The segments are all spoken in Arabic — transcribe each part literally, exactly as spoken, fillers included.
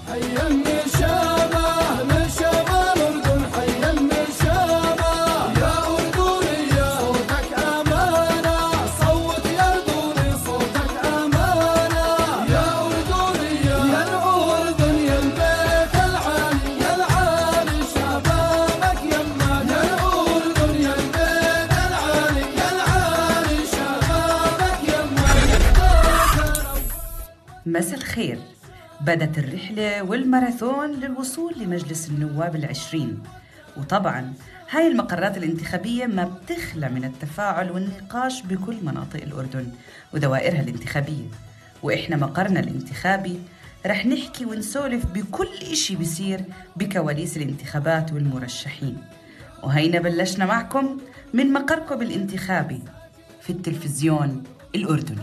حي النشامة نشامة الأردن، حي النشامة يا أردني يا صوتك أمانة، صوت يا أردني صوتك أمانة، يا أردني يا الأردن يا البيت العالي يا العالي شبابك يمك، يا الأردن يا البيت العالي يا العالي شبابك يمك. مساء الخير. بدت الرحلة والماراثون للوصول لمجلس النواب العشرين، وطبعاً هاي المقرات الانتخابية ما بتخلى من التفاعل والنقاش بكل مناطق الأردن ودوائرها الانتخابية. وإحنا مقرنا الانتخابي رح نحكي ونسولف بكل إشي بيصير بكواليس الانتخابات والمرشحين. وهينا بلشنا معكم من مقركم الانتخابي في التلفزيون الأردني.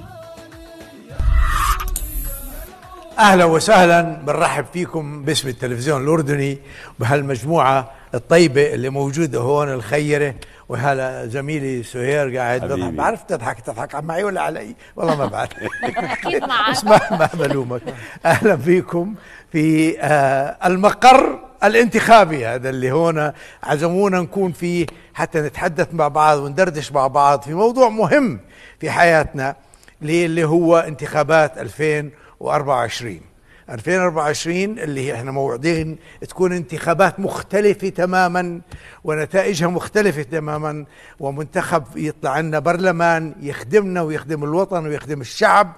أهلا وسهلا، بنرحب فيكم باسم التلفزيون الأردني بهالمجموعة الطيبة اللي موجودة هون الخيرة. وهلا زميلي سهير قاعد بضحك، بعرف تضحك تضحك معي ولا علي؟ والله ما بعرف. أكيد معك. بس ما ما بلومك. أهلا فيكم في آه المقر الانتخابي هذا اللي هون عزمونا نكون فيه حتى نتحدث مع بعض وندردش مع بعض في موضوع مهم في حياتنا اللي هو انتخابات ألفين وأربعة وعشرين. ألفين وأربعة وعشرين اللي احنا موعدين تكون انتخابات مختلفة تماما ونتائجها مختلفة تماما، ومنتخب يطلع لنا برلمان يخدمنا ويخدم الوطن ويخدم الشعب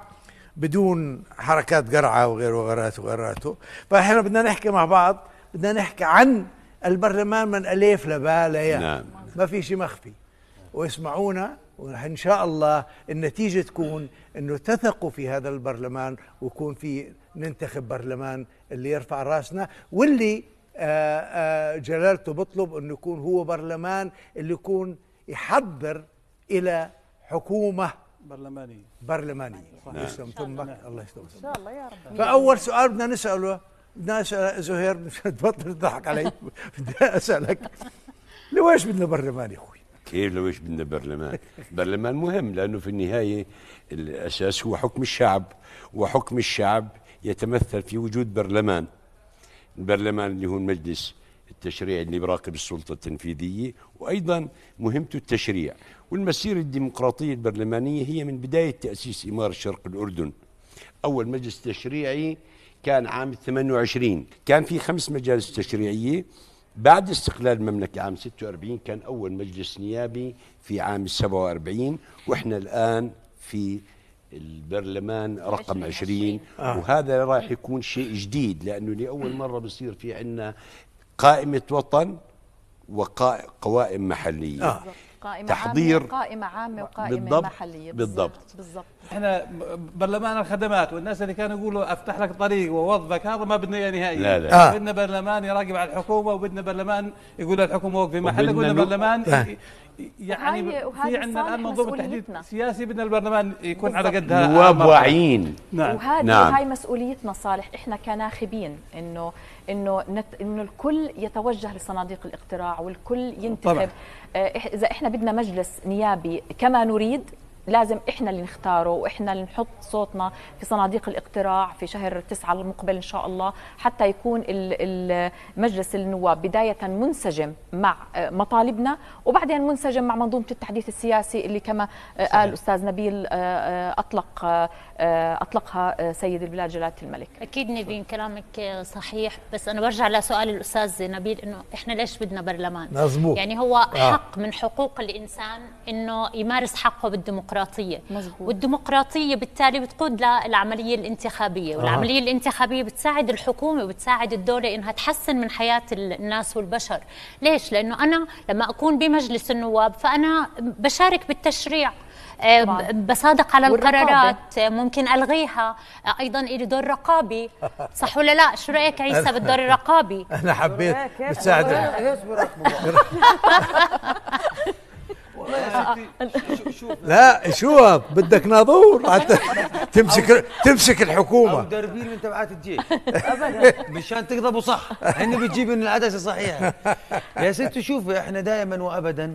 بدون حركات قرعة وغيره وغيراته وغيراته. فاحنا بدنا نحكي مع بعض، بدنا نحكي عن البرلمان من ألف لبا نعم. ما في شيء مخفي، واسمعونا وإن شاء الله النتيجة تكون أنه تثقوا في هذا البرلمان ويكون في ننتخب برلمان اللي يرفع راسنا، واللي آآ آآ جلالته بطلب أنه يكون هو برلمان اللي يكون يحضر إلى حكومة برلمانية برلمانية. نعم. يسلم ثمك، الله يسلمك. إن شاء الله يا رب. فأول سؤال بدنا نسأله، بدنا نسأل زهير، تبطل تضحك علي. بدي أسألك لويش بدنا برلمان يا أخوي؟ كيف لويش بدنا برلمان؟ برلمان مهم لأنه في النهاية الأساس هو حكم الشعب، وحكم الشعب يتمثل في وجود برلمان. البرلمان اللي هو المجلس التشريعي اللي براقب السلطة التنفيذية، وأيضا مهمته التشريع. والمسيرة الديمقراطية البرلمانية هي من بداية تأسيس إمارة شرق الأردن. أول مجلس تشريعي كان عام ثمانية وعشرين، كان في خمس مجالس تشريعية. بعد استقلال المملكة عام ستة وأربعين كان أول مجلس نيابي في عام سبعة وأربعين، وإحنا الآن في البرلمان رقم عشرين. آه. وهذا راح يكون شيء جديد لأنه لأول مرة بصير في عندنا قائمة وطن وقوائم محلية. آه. قائمة تحضير عامة وقائمة عامة وقائمة بالضبط. محلية. بالضبط بالضبط. احنا برلمان الخدمات، والناس اللي كانوا يقولوا افتح لك طريق ووظفك، هذا ما بدنا اياه نهائيا. لا لا. آه. بدنا برلمان يراقب على الحكومه، وبدنا برلمان يقول الحكومه وقفي محلك، وبدنا وبدنا نو- برلمان آه. يعني وهاي- وهذا في عندنا الان صالح منظومه تحديد مسؤوليتنا. سياسي، بدنا البرلمان يكون على قدها. نواب واعيين. نعم. وهذه نعم. هاي مسؤوليتنا صالح، احنا كناخبين انه انه نت انه الكل يتوجه لصناديق الاقتراع والكل ينتخب. طبعا. آه إح- اذا احنا بدنا مجلس نيابي كما نريد لازم احنا اللي نختاره، واحنا اللي نحط صوتنا في صناديق الاقتراع في شهر تسعة المقبل ان شاء الله، حتى يكون مجلس النواب بدايه منسجم مع مطالبنا، وبعدين منسجم مع منظومه التحديث السياسي اللي كما قال الاستاذ نبيل اطلق اطلقها سيد البلاد جلاله الملك. اكيد نبين كلامك صحيح، بس انا برجع لسؤال الاستاذ نبيل انه احنا ليش بدنا برلمان؟ مظبوط. يعني هو آه. حق من حقوق الانسان انه يمارس حقه بالديمقراطيه. مزبوط. والديمقراطيه بالتالي بتقود للعمليه الانتخابيه، والعمليه الانتخابيه بتساعد الحكومه وبتساعد الدوله انها تحسن من حياه الناس والبشر. ليش؟ لانه انا لما اكون بمجلس النواب فانا بشارك بالتشريع، طبعاً. بصادق على القرارات، ممكن الغيها، ايضا لي دور رقابي، صح ولا لا؟ شو رايك عيسى بالدور الرقابي؟ انا حبيت بتساعد. لا شو بدك ناظور حتى تمسك تمسك الحكومه، مدربين من تبعات الجيش مشان تقضبوا صح، هن بتجيب لنا العدسه صحيحه. يا ست شوفي، احنا دائما وابدا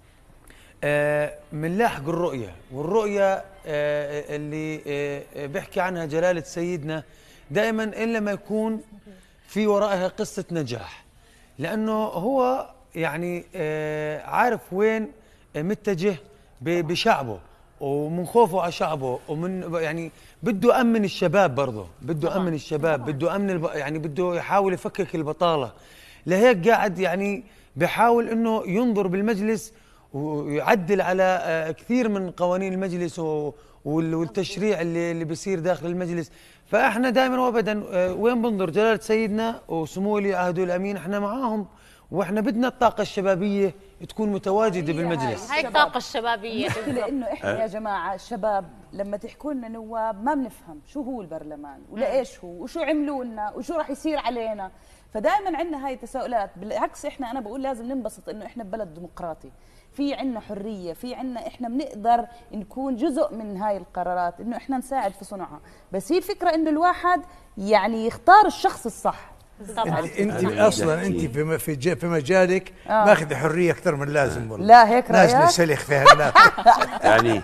بنلاحق الرؤيه، والرؤيه آه اللي آه بيحكي عنها جلاله سيدنا دائما الا ما يكون في ورائها قصة نجاح، لأنه هو يعني آه عارف وين متجه بشعبه، ومن خوفه على شعبه، ومن يعني بده أمن الشباب، برضه بده أمن الشباب، بده أمن الب... يعني بده يحاول يفكك البطالة. لهيك قاعد يعني بحاول إنه ينظر بالمجلس ويعدل على كثير من قوانين المجلس والتشريع اللي اللي بيصير داخل المجلس. فاحنا دائما وابدا وين بنظر جلاله سيدنا وسمو ولي عهده الامين احنا معاهم، واحنا بدنا الطاقه الشبابيه تكون متواجده بالمجلس. هاي الطاقه الشبابيه لانه احنا يا جماعه الشباب لما تحكوا لنا نواب ما بنفهم شو هو البرلمان ولايش هو وشو عملوا لنا وشو راح يصير علينا، فدائما عندنا هاي التساؤلات. بالعكس احنا انا بقول لازم ننبسط انه احنا ببلد ديمقراطي، في عنا حرية، في عنا إحنا بنقدر نكون جزء من هاي القرارات، إنه إحنا نساعد في صنعها، بس هي الفكرة إنه الواحد يعني يختار الشخص الصح. طبعا انت اصلا انت في في في مجالك آه. ماخذ حريه اكثر من لازم والله. لا هيك رايك؟ ناس نسلخ فيها الناس يعني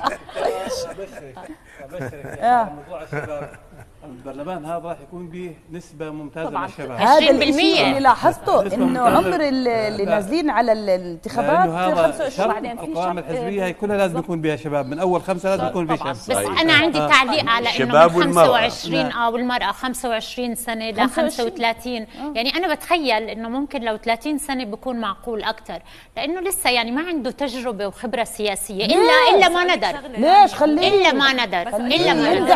موضوع الشباب البرلمان هذا راح يكون به نسبة ممتازة من الشباب. هذا الشيء اللي لاحظته انه عمر اللي نازلين على الانتخابات خمسة وعشرين، بعدين في القوائم الحزبية هي كلها لازم يكون بها شباب، من اول خمسة لازم يكون فيه شباب. بس انا عندي تعليق على انه من خمسة وعشرين اه والمرأة خمسة وعشرين سنة ل خمسة وثلاثين، يعني انا بتخيل انه ممكن لو ثلاثين سنة بكون معقول اكثر، لانه لسه يعني ما عنده تجربة وخبرة سياسية الا الا ما ندر. ليش خليه الا ما ندر الا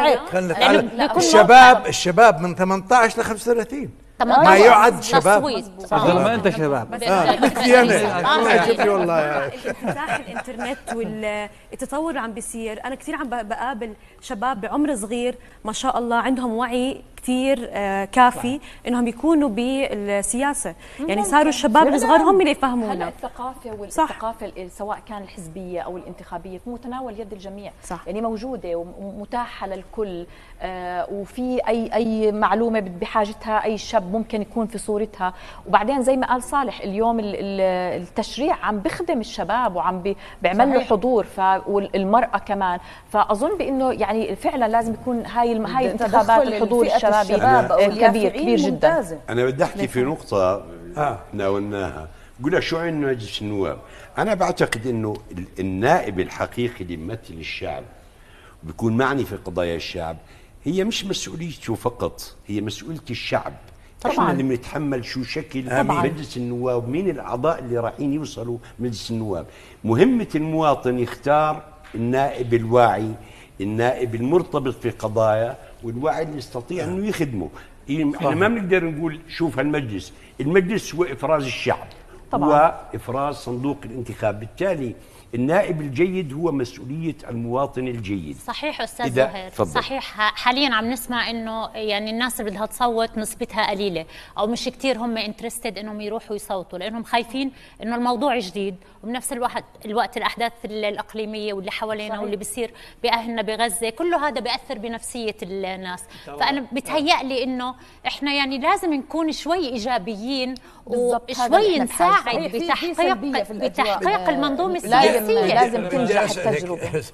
ما ندر. الشباب الشباب من ثمانية عشر ل خمسة وثلاثين ما يعد شباب. ما انت شباب بدي انا عجبني والله. انفتاح الانترنت والتطور اللي عم بيصير، انا كثير عم بقابل شباب بعمر صغير ما شاء الله عندهم وعي كثير كافي انهم يكونوا بالسياسه، يعني صاروا الشباب الصغار هم اللي يفهمونا. هلا الثقافه والثقافه سواء كان الحزبيه او الانتخابيه في متناول يد الجميع، صح. يعني موجوده ومتاحه للكل، آه وفي اي اي معلومه بحاجتها اي شاب ممكن يكون في صورتها. وبعدين زي ما قال صالح اليوم التشريع عم بخدم الشباب وعم بيعمل له حضور، والمراه كمان. فاظن بانه يعني فعلا لازم يكون هاي هاي الانتخابات الحضور الشبابي كبير كبير جدا. انا بدي احكي في نقطه ناولناها، بقول لك شو عندنا مجلس النواب. انا بعتقد انه النائب الحقيقي اللي بيمثل الشعب بيكون معني في قضايا الشعب، هي مش مسؤوليته فقط، هي مسؤوليه الشعب. طبعا احنا اللي بنتحمل شو شكل طبعاً مجلس النواب، مين الاعضاء اللي رايحين يوصلوا مجلس النواب. مهمه المواطن يختار النائب الواعي، النائب المرتبط في قضايا، والواعي اللي يستطيع انه يخدمه. احنا ما بنقدر نقول شوف هالمجلس، المجلس هو افراز الشعب طبعاً، هو افراز صندوق الانتخاب، بالتالي النائب الجيد هو مسؤولية المواطن الجيد. صحيح أستاذ زهير، صحيح. حاليا عم نسمع إنه يعني الناس اللي بدها تصوت نسبتها قليلة، أو مش كتير هم انترستد إنهم يروحوا يصوتوا، لأنهم خايفين إنه الموضوع جديد، وبنفس الوقت الوقت الأحداث الإقليمية واللي حوالينا واللي بيصير بأهلنا بغزة، كله هذا بيأثر بنفسية الناس. فأنا بتهيألي إنه إحنا يعني لازم نكون شوي إيجابيين وشوي نساعد بتحقيق بتحقيق المنظومة السياسية. لازم تنجح التجربة.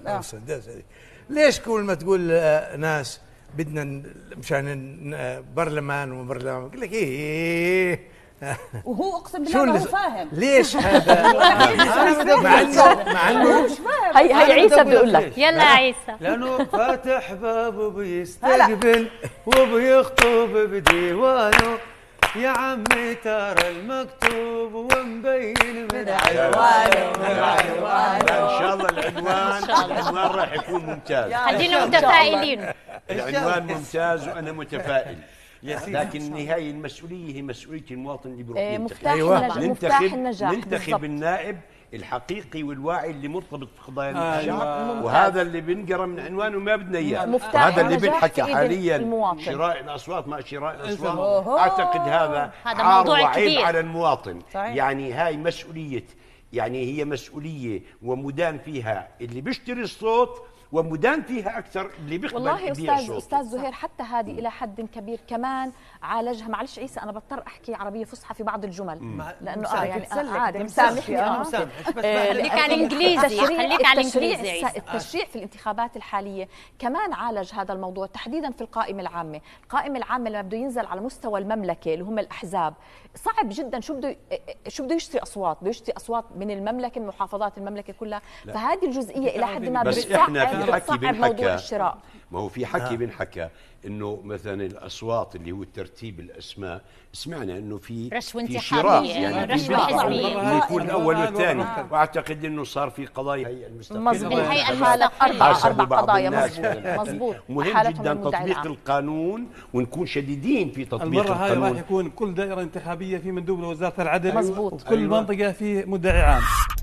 ليش كل ما تقول ناس بدنا مشان برلمان وبرلمان يقول لك ايه وهو اقسم بالله ما هو فاهم ليش هذا. مع انه مع انه هي هي عيسى بيقول لك يلا عيسى، لانه فاتح باب وبيستقبل وبيخطب بديوانه، يا عمي ترى المكتوب ومبين من عنوانه من عنوانه. ان شاء الله العنوان العنوان راح يكون ممتاز، خلينا متفائلين. العنوان ممتاز وانا متفائل، لكن النهاية المسؤولية هي مسؤولية المواطن اللي بيروح ينتخب. أيوة. مفتاح النجاح ننتخب النائب الحقيقي والواعي اللي مرتبط بقضايا آه الشعب، آه وهذا اللي بنقرا من عنوانه ما بدنا اياه. هذا اللي بنحكى حاليا المواطن. شراء الاصوات ما شراء الاصوات، اعتقد هذا عار وعيب على المواطن. صحيح. يعني هاي مسؤوليه، يعني هي مسؤوليه ومدان فيها اللي بيشتري الصوت ومدان فيها اكثر اللي بيقبل والله يبيع استاذ صوته. استاذ زهير حتى هذه الى حد كبير كمان عالجها. معلش عيسى انا بضطر احكي عربيه فصحى في بعض الجمل لانه اه يعني آه عادي مسامحني اه خليك على الانجليزي خليك على الانجليزي. التشريع في الانتخابات الحاليه كمان عالج هذا الموضوع تحديدا في القائمه العامه. القائمه العامه لما بده ينزل على مستوى المملكه اللي هم الاحزاب صعب جدا. شو بده شو بده يشتري اصوات؟ بده يشتري اصوات من المملكه من محافظات المملكه كلها. لا. فهذه الجزئيه الى حد ما بتصعب بتصعب موضوع الشراء. ما هو في حكي بنحكى انه مثلا الاصوات اللي هو ترتيب الاسماء، سمعنا انه في رشوه في شراء يعني رشوه حزبيه يكون الاول والثاني، واعتقد انه صار في قضايا هيئه المستقله الهيئه المستقله اربع اربع قضايا مضبوط مضبوط. مهم جدا تطبيق القانون ونكون شديدين في تطبيق المره القانون. هاي راح يكون كل دائره انتخابيه في مندوب لوزاره العدل مضبوط. وكل أيوة. منطقه في مدعي عام.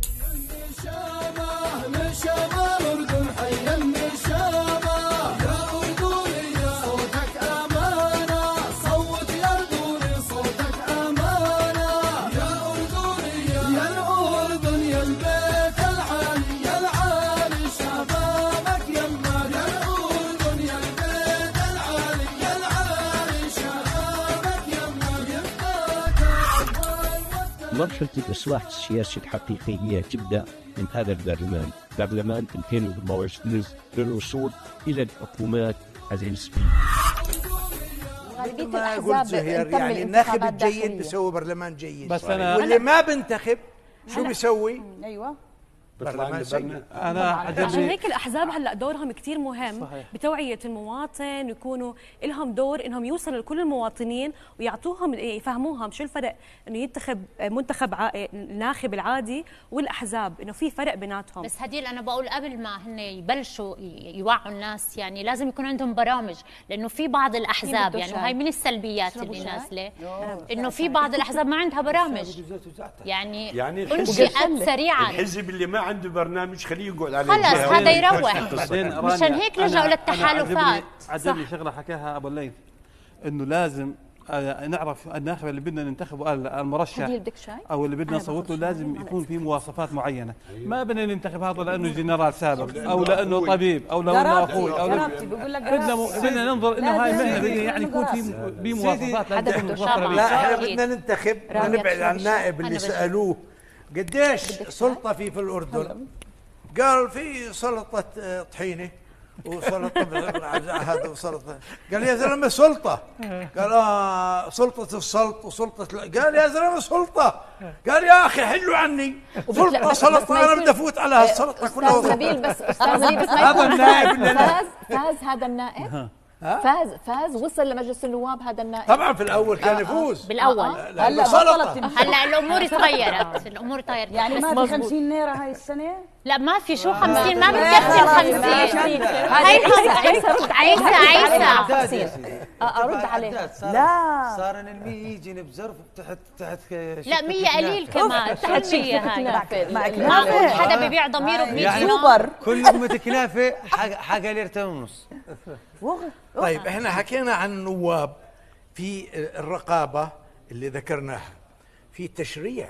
مرحلة الإصلاح السياسي الحقيقية تبدأ من هذا البرلمان، برلمان ألفين وأربعة وعشرين للوصول إلى الحكومات النسبية. مثل ما قلت زهير يعني الناخب الجيد بيسوي برلمان جيد، بس أنا واللي ما بنتخب شو بيسوي؟ ايوه برلمان سيء. انا عشان هيك الاحزاب هلا دورهم كثير مهم. صحيح. بتوعيه المواطن، يكونوا لهم دور انهم يوصلوا لكل المواطنين ويعطوهم يفهموهم شو الفرق انه ينتخب منتخب الناخب العادي والاحزاب، انه في فرق بيناتهم. بس هديل انا بقول قبل ما هن يبلشوا يوعوا الناس يعني لازم يكون عندهم برامج، لانه في بعض الاحزاب يعني هاي من السلبيات اللي نازله انه في بعض الاحزاب ما عندها برامج يعني يعني انشئت سريعا. الحزب اللي ما عنده برنامج خليه يقعد عليه خلص هذا يروح. مشان هيك لجأوا للتحالفات. عجبني شغله حكاها ابو الليث انه لازم نعرف الناخب اللي بدنا ننتخبه المرشح او اللي بدنا نصوت له لازم يكون في مواصفات معينه. ما بدنا ننتخب هذا لانه جنرال سابق او لانه طبيب او لانه اخوي او بدنا بدنا ننظر انه هاي مهنه بدنا يعني يكون في بمواصفات. لا احنا بدنا ننتخب نبعد عن النائب اللي سالوه قديش سلطة في في الأردن؟ قال في سلطة طحينة وسلطة هذا وسلطة. قال يا زلمة سلطة. قال آه سلطة السلط وسلطة. قال يا زلمة سلطة. قال يا أخي حلوا عني سلطة سلطة أنا بدي أفوت على هالسلطة كلها. أستاذ نبيل بس أستاذ نبيل بس هذا النائب فاز فاز هذا النائب فاز فاز وصل لمجلس النواب هذا النائب. طبعا في الاول كان يفوز بالاول. هلا هلا الامور تغيرت الامور تغيرت يعني ما في خمسين ليره هاي السنه. لا ما في شو خمسين ما بتكفي ال خمسين. هاي عيسى رد عيسى عيسى ارد عليه. لا صار ان المية يجي بظرف تحت تحت لا مية قليل كمان تحت مية هاي معقول حدا ببيع ضميره ب مية دينار كل لقمة كنافه حق ليرتين ونص. طيب احنا حكينا عن النواب في الرقابة اللي ذكرناها، في التشريع.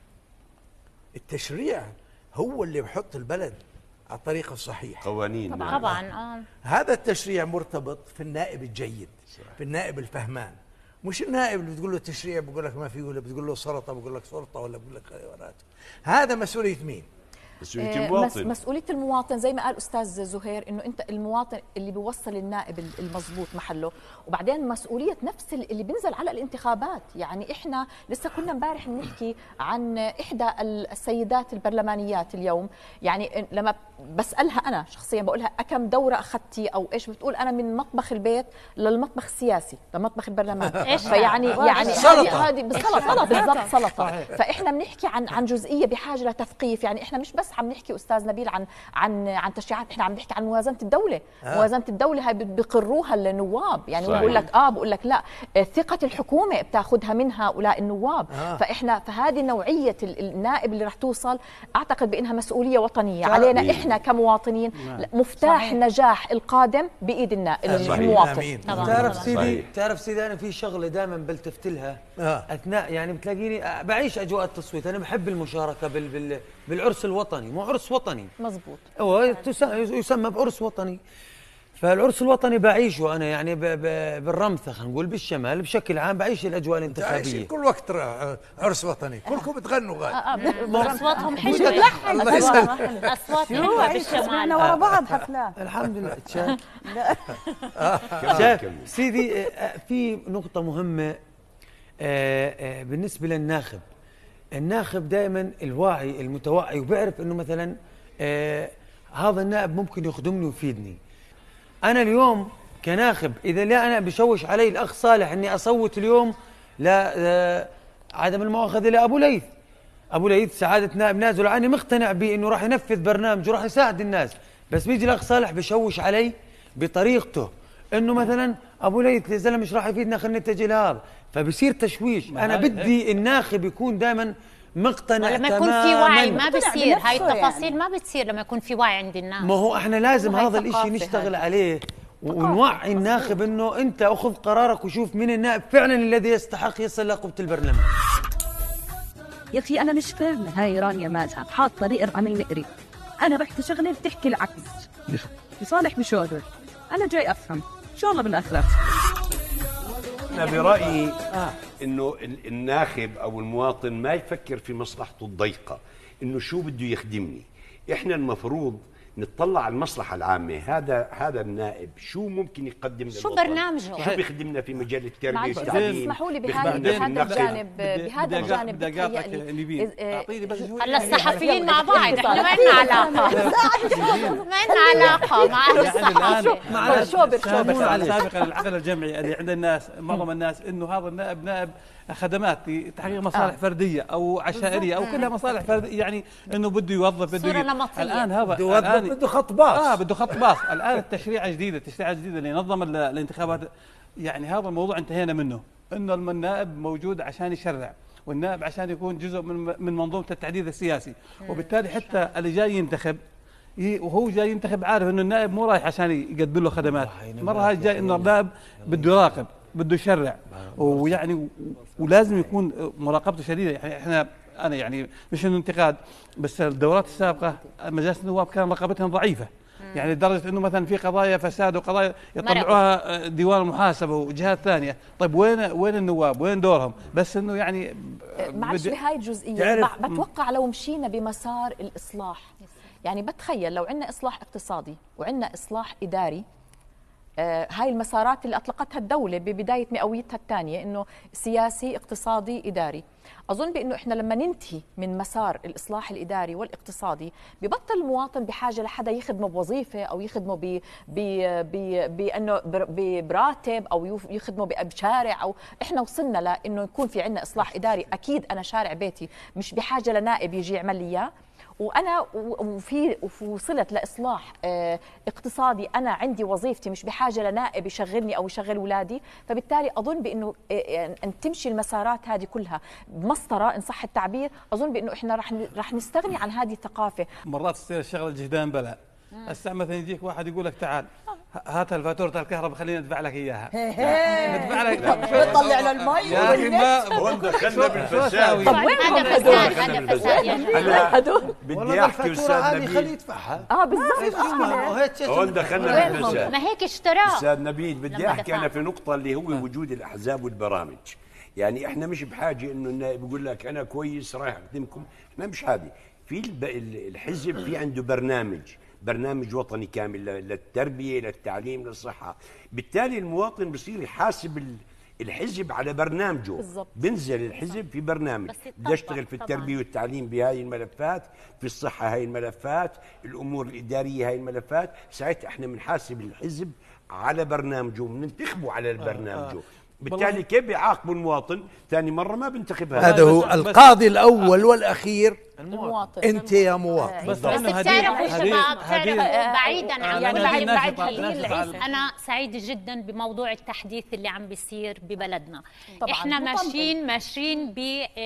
التشريع هو اللي بحط البلد على الطريق الصحيح. قوانين طبعا, طبعاً. آه. هذا التشريع مرتبط في النائب الجيد، في النائب الفهمان، مش النائب اللي بتقول له تشريع بقول لك ما في، ولا بتقول له سلطة بقول لك سلطة، ولا بقول لك خيارات. هذا مسؤولية مين؟ مسؤولية المواطن. مسؤولية المواطن زي ما قال أستاذ زهير إنه أنت المواطن اللي بيوصل النائب المضبوط محله، وبعدين مسؤولية نفس اللي بينزل على الانتخابات. يعني إحنا لسه كنا امبارح بنحكي عن إحدى السيدات البرلمانيات اليوم، يعني لما بسألها أنا شخصيا بقولها أكم دورة أخذتي أو إيش، بتقول أنا من مطبخ البيت للمطبخ السياسي لمطبخ البرلمان. إيش فيعني يعني هذه بالسلطة بالضبط سلطة. فإحنا بنحكي عن عن جزئية بحاجة لتثقيف. يعني إحنا مش بس عم نحكي استاذ نبيل عن عن عن تشريعات، احنا عم نحكي عن موازنه الدوله. آه. موازنه الدوله هاي بقروها النواب، يعني بقول لك اه بقول لك لا ثقه الحكومه بتاخذها من هؤلاء النواب. آه. فاحنا فهذه نوعيه النائب اللي رح توصل اعتقد بانها مسؤوليه وطنيه علينا مين. احنا كمواطنين. مفتاح صحيح. نجاح القادم بايد النائب المواطن. تعرف سيدي تعرف سيدي انا في شغله دائما بلتفت لها آه. اثناء يعني بتلاقيني بعيش اجواء التصويت. انا بحب المشاركه بال بال بالعرس الوطني وطني، مو عرس وطني. مزبوط. هو يسمى بعرس وطني. فالعرس الوطني بعيشه انا يعني ب ب بالرمثه، خلينا نقول بالشمال بشكل عام، بعيش الاجواء الانتخابيه. كل وقت عرس وطني، كلكم بتغنوا غاد. اصواتهم حلوه. الله يسلمك. اصواتهم بالشمال ورا بعض حفلات. الحمد لله. شايف سيدي، في نقطه مهمه بالنسبه للناخب. الناخب دائما الواعي المتوعي وبيعرف انه مثلا هذا النائب ممكن يخدمني ويفيدني. أنا اليوم كناخب إذا لا أنا بشوش علي الأخ صالح إني أصوت اليوم لا عدم المؤاخذة لأبو ليث. أبو ليث سعادة نائب نازل عني مقتنع بإنه راح ينفذ برنامج وراح يساعد الناس، بس بيجي الأخ صالح بشوش علي بطريقته إنه مثلا أبو ليث يا زلمة مش راح يفيدنا، خلينا نتجه لهذا، فبصير تشويش. أنا بدي الناخب يكون دائما مقتنع لما يكون في وعي ما بصير هاي التفاصيل يعني. ما بتصير لما يكون في وعي عند الناس. ما هو احنا لازم هذا الاشي نشتغل هاي. عليه ونوعي الناخب انه انت اخذ قرارك وشوف مين النائب فعلا الذي يستحق يصل لقبة البرلمان. يا اخي انا مش فاهمه هاي رانيا مالها حاطه نقر عم نقري. انا بحكي شغله بتحكي العكس. لصالح بشغل انا جاي افهم ان شاء الله بالاخره. أنا برأيي آه. إنه الناخب أو المواطن ما يفكر في مصلحته الضيقة، إنه شو بده يخدمني. إحنا المفروض نطلع على المصلحة العامة. هذا هذا النائب شو ممكن يقدم شو برنامجه، شو بيخدمنا في مجال التربية والتعليم. اسمحوا لي بهذا الجانب بهذا الجانب بتهيألي هلا الصحفيين مع بعض احنا ما لنا علاقة ما لنا علاقة مع أهل الصحافة. مع شوبر شوبر سابقا العقل الجمعي اللي عند الناس معظم الناس إنه هذا النائب نائب خدمات لتحقيق مصالح آه. فرديه او عشائريه او كلها مصالح فرديه، يعني انه بده يوظف بده صورة نمطية. الان هذا بده الآن بده خط باص اه بده خط باص الان التشريعه جديده التشريعه الجديده اللي نظم الانتخابات، يعني هذا الموضوع انتهينا منه، انه النائب موجود عشان يشرع، والنائب عشان يكون جزء من من منظومه التحديث السياسي، وبالتالي حتى اللي جاي ينتخب وهو جاي ينتخب عارف انه النائب مو رايح عشان يقدم له خدمات، مره هاي جاي انه النائب بده يراقب بده يشرع، ويعني ولازم يكون مراقبته شديده. يعني احنا انا يعني مش انه انتقاد، بس الدورات السابقه مجالس النواب كان رقابتهم ضعيفه، يعني لدرجه انه مثلا في قضايا فساد وقضايا يطلعوها ديوان المحاسبه وجهات ثانيه، طيب وين وين النواب وين دورهم؟ بس انه يعني معلش بهاي الجزئيه بتوقع لو مشينا بمسار الاصلاح، يعني بتخيل لو عندنا اصلاح اقتصادي وعندنا اصلاح اداري، آه هاي المسارات اللي أطلقتها الدولة ببداية مئويتها الثانية، إنه سياسي اقتصادي إداري. أظن بأنه إحنا لما ننتهي من مسار الإصلاح الإداري والاقتصادي ببطل المواطن بحاجة لحدا يخدمه بوظيفة أو يخدمه ب ب بأنه براتب أو يخدمه بشارع، أو إحنا وصلنا لأنه يكون في عندنا إصلاح إداري. أكيد أنا شارع بيتي مش بحاجة لنائب يجي يعمل لي إياه، وانا وفي وصلت لاصلاح اقتصادي انا عندي وظيفتي مش بحاجه لنائب يشغلني او يشغل اولادي. فبالتالي اظن بانه ان تمشي المسارات هذه كلها بمسطره ان صح التعبير، اظن بانه احنا رح رح نستغني عن هذه الثقافه. مرات تصير الشغله جهدان بلاء. هسه مثلا يجيك واحد يقول لك تعال هات الفاتوره الكهرباء خلينا ندفع لك اياها. ندفع لك بتطلع له المي يا اخي ما وين دخلنا بالفساد؟ طب وين هذا فساد؟ هذا فساد انا بدي احكي استاذ نبيل خليه يدفعها. اه بالضبط وين دخلنا بالفساد؟ ما هيك اشتراء. استاذ نبيل بدي احكي انا في نقطه اللي هو وجود الاحزاب والبرامج. يعني احنا مش بحاجه انه النائب يقول لك انا كويس رايح اخدمكم، احنا مش هذه. في الحزب في عنده برنامج برنامج وطني كامل للتربية للتعليم للصحة، بالتالي المواطن بصير يحاسب الحزب على برنامجه. بالزبط. بنزل الحزب في برنامج بدي اشتغل في التربية والتعليم بهاي الملفات، في الصحة هاي الملفات، الأمور الإدارية هاي الملفات، ساعتها احنا بنحاسب الحزب على برنامجه وبننتخبه على البرنامجه. بالتالي كيف بيعاقبوا المواطن؟ ثاني مرة ما بنتخبها. هذا هو القاضي الأول والأخير المواطن. أنت يا مواطن. بس, بس بتعرفوا شباب بتعرفوا بعيدا عن يعني بعيد بعيد أنا سعيدة جدا بموضوع التحديث اللي عم بيصير ببلدنا. احنا ماشيين ماشيين ب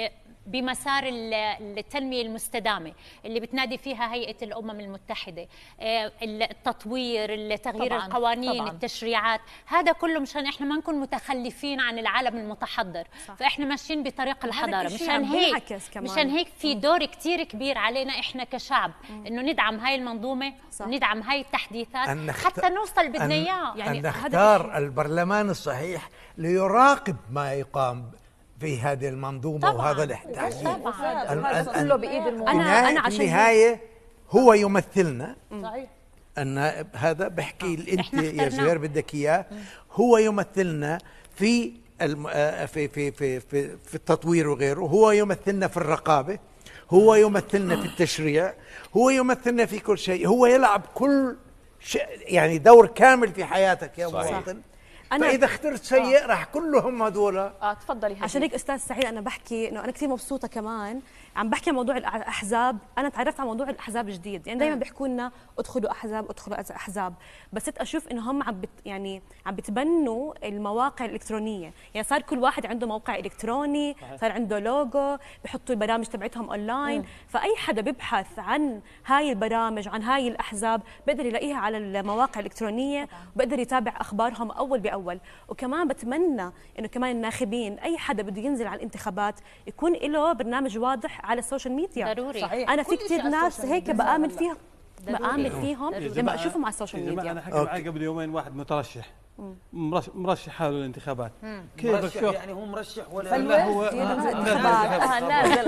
بمسار التنمية المستدامة اللي بتنادي فيها هيئة الأمم المتحدة، التطوير، تغيير طبعاً القوانين طبعاً. التشريعات، هذا كله مشان احنا ما نكون متخلفين عن العالم المتحضر. صح. فاحنا ماشيين بطريق الحضارة. مشان هيك مشان هيك في دور كتير كبير علينا احنا كشعب انه ندعم هاي المنظومة، ندعم هاي التحديثات حتى نوصل بدنا اياه. يعني أن نختار البرلمان الصحيح ليراقب ما يقام في هذه المنظومة طبعاً. وهذا التحديث هذا كله بإيد المواطن. أنا أنا عشان النهاية هو يمثلنا. صحيح. أن هذا بحكي أنت يا زهير بدك إياه، هو يمثلنا في في في في في في التطوير وغيره، هو يمثلنا في الرقابة، هو يمثلنا في التشريع، هو يمثلنا في كل شيء، هو يلعب كل شيء يعني دور كامل في حياتك يا مواطن. أنا فإذا اخترت سيء آه. راح كلهم هذول. اه تفضلي. عشان هيك استاذ سعيد انا بحكي انه انا كثير مبسوطه كمان عم بحكي عن موضوع الاحزاب. انا تعرفت على موضوع الاحزاب جديد، يعني دائما بيحكوا لنا ادخلوا احزاب ادخلوا احزاب، بس اشوف انه هم عم بت يعني عم بتبنوا المواقع الالكترونيه، يعني صار كل واحد عنده موقع الكتروني، صار عنده لوجو، بحطوا البرامج تبعتهم اونلاين، فاي حدا بيبحث عن هاي البرامج عن هاي الاحزاب بقدر يلاقيها على المواقع الالكترونيه وبقدر يتابع اخبارهم اول باول. وكمان بتمنى انه كمان الناخبين اي حدا بده ينزل على الانتخابات يكون له برنامج واضح على السوشيال ميديا. ضروري. صحيح. انا في كثير ناس هيك بآمن فيهم بآمن فيهم لما اشوفهم على السوشيال ميديا. انا حكي معي قبل يومين واحد مترشح مرشح, مرشح حاله للانتخابات. كيف مرشح يعني هو مرشح ولا لا هو نازل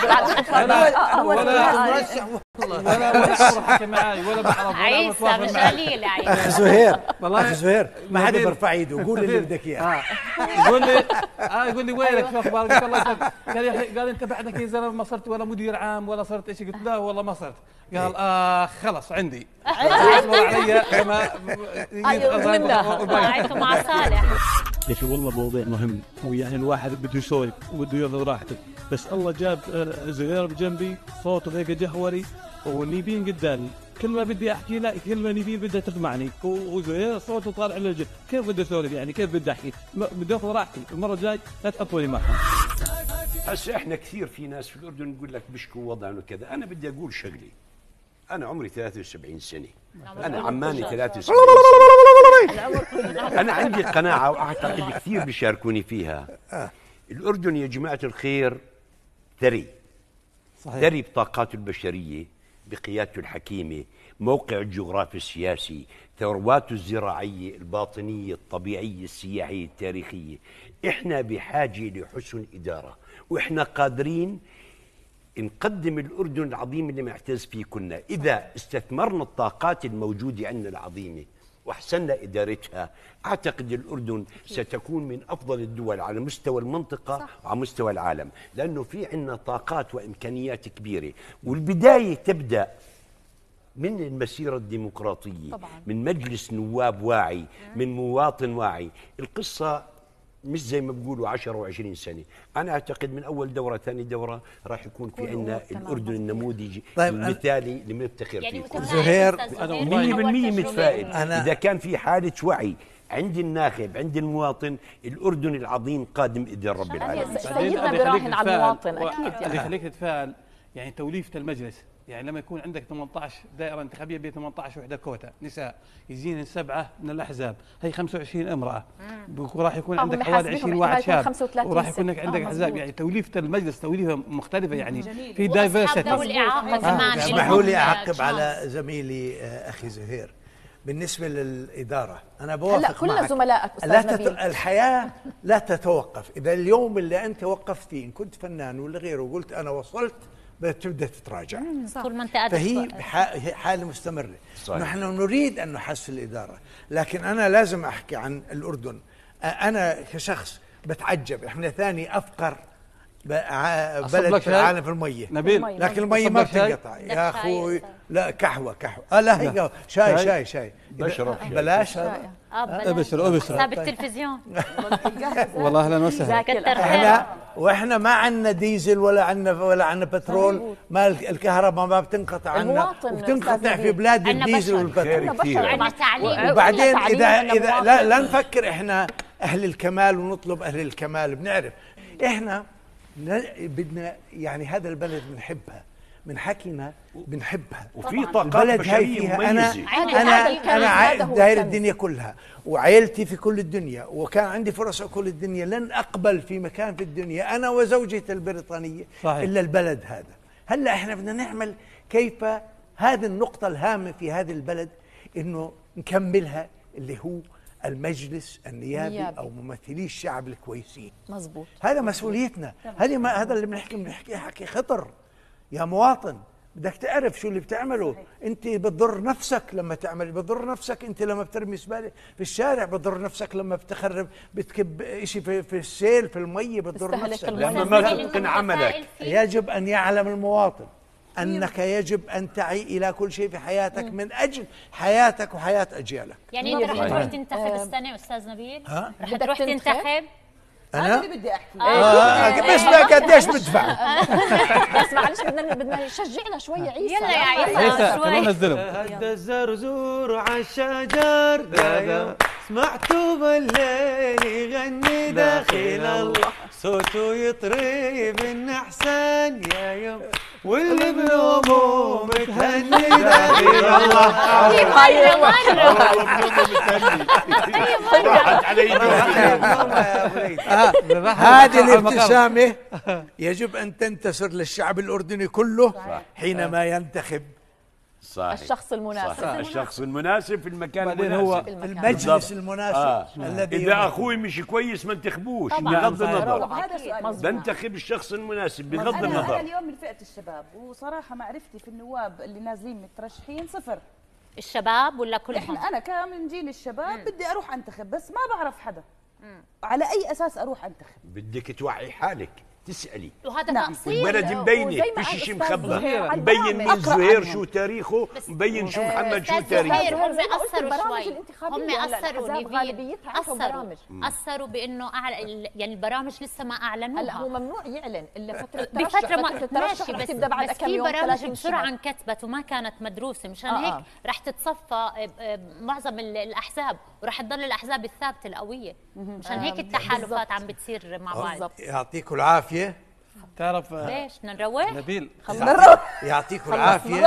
ولا مرشح ولا حكي معي ولا بعرف ولا متواصل معي. اخ زهير اخ زهير ما حدا بيرفع ايده، قول اللي بدك اياه. يقول لي اه يقول لي وينك شو اخبارك؟ قلت الله قال قال انت بعدك يا زلمه ما صرت ولا مدير عام ولا صرت شيء. قلت لا والله ما صرت. قال اه خلص عندي اصبر علي لما عندكم مع صالح. يا اخي والله موضوع مهم، ويعني الواحد بده يسولف وبده ياخذ راحته، بس الله جاب زهير بجنبي صوته هيك جهوري ونيبين قدامي، كل ما بدي احكي لا كل ما نيبين بدها تسمعني وزهير صوته طالع للجد، كيف بدي اسولف يعني كيف بدي احكي؟ بدي اخذ راحتي، المره الجاي لا تحطوني معهم. هسه احنا كثير في ناس في الاردن نقول لك بيشكوا وضعنا وكذا، انا بدي اقول شغلي، انا عمري ثلاثة وسبعين سنه، انا عماني ثلاثة وسبعين سنه، انا عندي قناعه واعتقد كثير بيشاركوني فيها. الاردن يا جماعه الخير ثري صحيح. ثري بطاقاته البشريه، بقيادته الحكيمه، موقع الجغرافي السياسي، ثرواته الزراعيه، الباطنيه، الطبيعيه، السياحيه، التاريخيه. احنا بحاجه لحسن اداره، واحنا قادرين نقدم الأردن العظيم اللي معتز فيه كنا إذا استثمرنا الطاقات الموجودة عندنا العظيمة وأحسننا إدارتها. أعتقد الأردن ستكون من أفضل الدول على مستوى المنطقة صح. وعلى مستوى العالم، لأنه في عندنا طاقات وإمكانيات كبيرة، والبداية تبدأ من المسيرة الديمقراطية طبعا. من مجلس نواب واعي، من مواطن واعي. القصة مش زي ما بيقولوا عشرة وعشرين سنة. أنا أعتقد من أول دورة ثاني دورة راح يكون في عندنا الأردن النموذجي طيب المثالي اللي بنفتخر يعني فيه. زهير مية بالمية متفائل. إذا كان في حالة وعي عند الناخب عند المواطن، الأردن العظيم قادم إذن رب العالمين. سيدنا براهن على المواطن أكيد. اللي يخليك تتفائل يعني توليفة المجلس، يعني لما يكون عندك ثمانية عشر دائرة انتخابية ب ثمانية عشر وحدة كوتا نساء، يزين سبعة من الأحزاب، هي خمسة وعشرين امرأة، وراح يكون عندك حوالي عشرين واحد شاب، وراح يكون عندك أحزاب. يعني توليفة المجلس توليفة مختلفة، يعني في دايفرسيتي. اسمحوا لي أعقب على زميلي أخي زهير. بالنسبة للإدارة أنا بوافق كلنا معك. زملائك لا تت... الحياة لا تتوقف. إذا اليوم اللي أنت وقفت فيه إن كنت فنان ولا غيره وقلت أنا وصلت، بتبدأ تتراجع. طول ما انت فهي حالة مستمرة. صحيح. نحن نريد أن نحسن الإدارة، لكن أنا لازم أحكي عن الأردن. أنا كشخص بتعجب، إحنا ثاني أفقر بلد في العالم في المية نبيل، لكن المية ما بتنقطع يا أخوي. لا قهوة قهوة آه لا هي قهوة. شاي شاي شاي بشرب بلاش اه ابشر ابشر حساب التلفزيون. والله اهلا وسهلا. احنا واحنا ما عندنا ديزل ولا عندنا ولا عندنا بترول، ما الكهرباء ما بتنقطع عنا، وبتنقطع في بلاد الديزل والبترول كثير. وبعدين اذا اذا لا, لا نفكر احنا اهل الكمال ونطلب اهل الكمال. بنعرف احنا بدنا يعني هذا البلد بنحبها، من حكينا بنحبها، وفي طاقات البلد هاي بشرية فيها مميزة. انا انا انا داير الدنيا كلها وعائلتي في كل الدنيا، وكان عندي فرص كل الدنيا، لن اقبل في مكان في الدنيا انا وزوجتي البريطانيه صحيح. الا البلد هذا. هلا احنا بدنا نعمل كيف هذه النقطه الهامه في هذا البلد انه نكملها، اللي هو المجلس النيابي نيابي. او ممثلي الشعب الكويسين. مزبوط، هذا مسؤوليتنا، هذه ما هذا اللي بنحكي بنحكي حكي خطر يا مواطن. بدك تعرف شو اللي بتعمله. صحيح. انت بتضر نفسك لما تعمل، بتضر نفسك انت لما بترمي زباله في الشارع، بتضر نفسك لما بتخرب بتكب شيء في, في السيل في المي، بتضر نفسك لما ما تتقن عملك. يجب ان يعلم المواطن أنك يجب أن تعي إلى كل شيء في حياتك مم. من أجل حياتك وحياة أجيالك. يعني أنت رح تروح تنتخب السنة أستاذ نبيل؟ رح تروح تنتخب؟ أنا اللي بدي أحكي. آه بس لا قديش بدفع؟ بس معلش بدنا بدنا نشجعنا شوية عيسى. يلا يا عيسى شوي. نزلهم. هدى الزرزور على الشجر دايم، سمعته بالليل يغني داخل الله، صوته يطري بالنحسان يا يوم، واللي بلومه متهني داخل الله. هاي مرة هذه الابتسامة يجب أن تنتصر للشعب الأردني كله حينما ينتخب صحيح. الشخص المناسب. صحيح. الشخص المناسب في المكان المناسب، هو المجلس المناسب. آه. الذي إذا أخوي مش كويس ما انتخبوش بغض النظر، بنتخب الشخص المناسب بغض النظر. أنا اليوم من فئة الشباب، وصراحة معرفتي في النواب اللي نازلين مترشحين صفر. الشباب ولا كلهم؟ احنا أنا كان من جيل الشباب مم. بدي أروح أنتخب، بس ما بعرف حدا. مم. على أي أساس أروح أنتخب؟ بدك توعي حالك، تسألي. وهذا تقصير. البلد مبينه، فيش شيء مخبى، مبين من زهير شو تاريخه، مبين شو محمد شو تاريخه. هم أثروا شوي، هم أثروا نيفين، أثروا أثروا بأنه يعني البرامج لسه ما أعلنوها. هلا هو ممنوع يعلن إلا فترة بفترة ما ماشي، بس بعد بس في برامج بسرعة انكتبت وما كانت مدروسة، مشان آه هيك رح تتصفى معظم الأحزاب ورح تضل الأحزاب الثابتة القوية، مشان هيك التحالفات عم بتصير مع بعض. يعطيكم العافية. تعرف ليش بدنا نروح؟ نبيل خلينا نروح. يعطيكم العافية.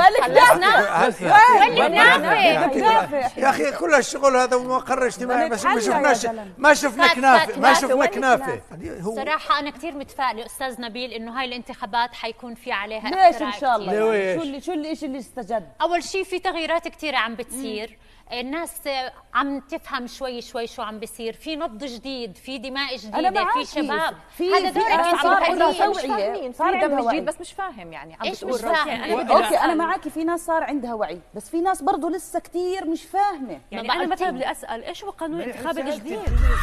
يا أخي كل الشغل هذا مقر اجتماعي، بس ما شفناش ما شفنا كنافة، ما شفنا كنافة. صراحة أنا كثير متفائلة أستاذ نبيل إنه هاي الانتخابات حيكون في عليها ليش إن شاء الله؟ شو اللي شو اللي اللي استجد؟ أول شيء في تغييرات كثيرة عم بتصير، الناس عم تفهم شوي شوي شو عم بيصير، في نبض جديد، في دماء جديده، في شباب. هذا دورك عم توعيه، صار دم جديد بس مش فاهم يعني عم ايش مش فاهم. أنا اوكي انا معك، في ناس صار عندها وعي، بس في ناس برضه لسه كثير مش فاهمه. يعني انا مثلا بدي اسال ايش هو قانون الانتخاب الجديد؟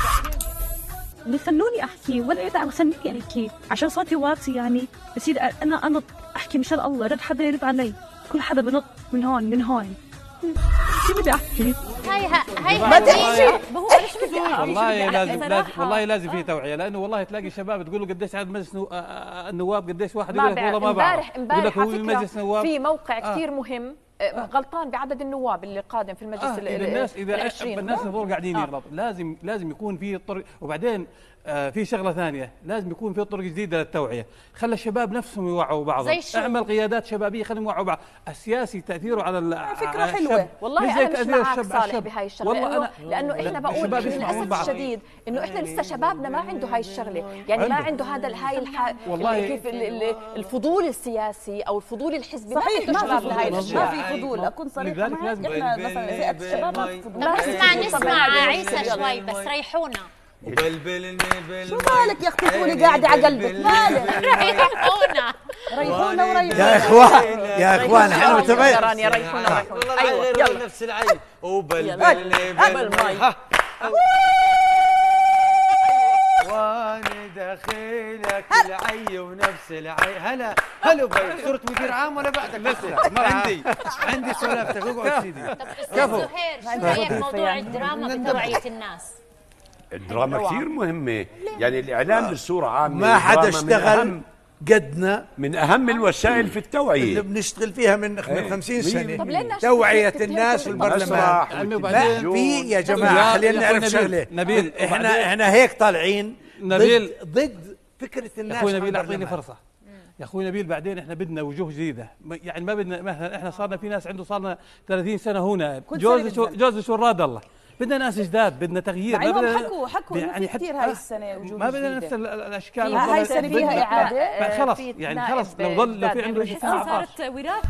بخلوني احكي ولا اذا عم خليني احكي عشان صوتي واطي، يعني بصير انا انط احكي مشان الله، رد حدا يرد علي، كل حدا بنط من هون من هون. شو بدي احكي؟ هاي هاي ما تحكي. هو ليش بدي احكي؟ والله لازم لازم والله لازم في توعيه، لانه والله تلاقي شباب تقول له قديش عدد مجلس النواب، قديش واحد يقول لك والله ما بعرف. امبارح امبارح في موقع كثير مهم غلطان بعدد النواب اللي قادم في المجلس آه إذا الناس اذا الناس هذول قاعدين يغلط، لازم لازم يكون في طرق. وبعدين آه في شغله ثانيه، لازم يكون في طرق جديده للتوعيه، خلى الشباب نفسهم يوعوا بعضهم، اعمل قيادات شبابيه خليهم يوعوا بعض. السياسي تاثيره على فكره حلوه والله. انا مش معك صالح بهاي الشغله، لانه لانه احنا بقول للاسف الشديد انه احنا لسه شبابنا ما عنده هاي الشغله، يعني ما عنده هذا هاي الح... كيف الفضول السياسي او الفضول الحزبي. صحيح ما عنده شبابنا هاي الاشياء، ما في فضول. اكون صريحه معك، احنا مثلا فئه الشباب ما في فضول. نسمع نسمع عيسى شوي بس، ريحونا. وبلبل شو مالك يا اختي تكوني قاعده على قلبك؟ مالك؟ ريحونا ريحونا وريحونا يا اخوان يا اخوان احنا متابعين. يا ريحونا ريحونا. ايوه يلا نفس العين وبلبل بالمي وانا داخلك العي ونفس العي. هلا هلا بي، صرت مدير عام ولا بعدك؟ لسه ما عندي عندي سلفتك. اقعد سيدي. طب استاذ زهير شو رايك موضوع الدراما بتوعيه الناس؟ الدراما كثير مهمة، يعني الإعلام بصورة عامة ما حدا اشتغل قدنا، من أهم الوسائل في التوعية اللي بنشتغل فيها من من خمسين سنة، توعية الناس في البرلمان. ما في يا جماعة، خلينا نعرف شغلة. نبيل احنا احنا هيك طالعين نبيل ضد فكره الناس. يا اخوي نبيل اعطيني فرصه. يا اخوي نبيل بعدين احنا بدنا وجوه جديده، يعني ما بدنا مثلا احنا صارنا في ناس عنده صارنا ثلاثين سنه هو نائب، جوز شو جوز شراد الله، بدنا ناس جداد، بدنا تغيير. ما بدنا حكوا حكوا يعني كثير هاي السنه وجوه ما بدنا نفس الاشكال. هاي السنه فيها اعاده خلص يعني خلص لو ضل لو في عنده شيء صارت وراثي.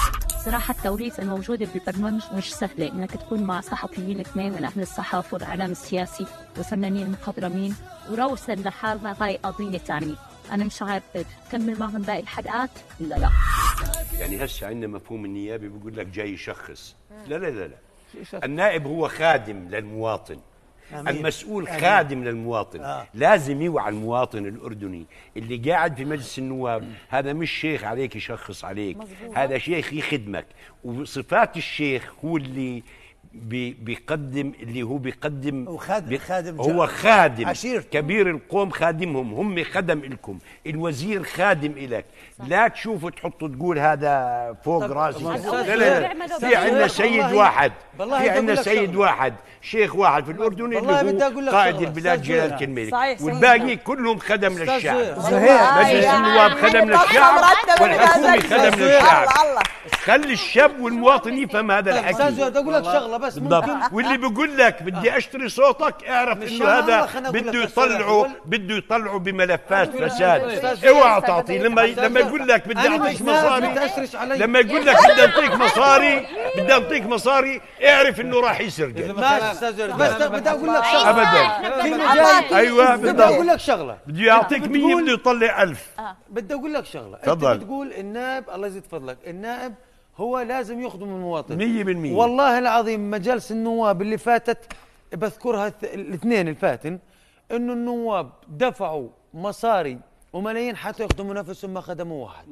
صراحة التوريث الموجودة بالبرنامج مش سهلة، إنك تكون مع صحفيين اثنين من أهل الصحافة والإعلام السياسي وفنانين مخضرمين وروسا لحالنا، هاي قضية ثانية. أنا مش عارفة تكمل معهم باقي الحلقات ولا لا. يعني هسه عندنا مفهوم النيابي بيقول لك جاي يشخص، لا لا لا لا. النائب هو خادم للمواطن. أمين. المسؤول أمين. خادم للمواطن. آه. لازم يوعى المواطن الأردني اللي قاعد في مجلس النواب، هذا مش شيخ عليك يشخص عليك، مزبوط. هذا شيخ يخدمك، وصفات الشيخ هو اللي بي بيقدم اللي هو بيقدم هو خادم, بي خادم هو خادم عشيرته. كبير القوم خادمهم، هم خدم لكم، الوزير خادم إلك. لا تشوفوا تحطوا تقول هذا فوق راسي. لا لا لا. في عندنا سيد واحد في عندنا سيد واحد شيخ واحد في الأردن اللي هو قائد البلاد جلالة الملك، والباقي كلهم خدم للشعب. مجلس النواب خدم للشعب والحكومة خدم للشعب. خلي الشاب والمواطن يفهم هذا الحكي. بدي اقول لك شغله بس ممكن. واللي بيقول لك بدي اشتري صوتك اعرف انه هذا بده يطلعه بده يطلعه بملفات فساد. اوعى تعطيه لما لما يقول لك بدي اعطيك مصاري، لما يقول لك بدي اعطيك مصاري بدي اعطيك مصاري اعرف انه راح يسرقك. بس بدي اقول لك شغله ابدا في مجال. ايوه بدي اقول لك شغله بدي يعطيك مية بده يطلع ألف. بدي اقول لك شغله، انت بتقول النائب الله يزيد فضلك، النائب هو لازم يخدم المواطن مية بالمية. والله العظيم مجالس النواب اللي فاتت بذكرها الاثنين الفاتن، انه النواب دفعوا مصاري وملايين حتى يخدموا نفسهم، ما خدموا واحد.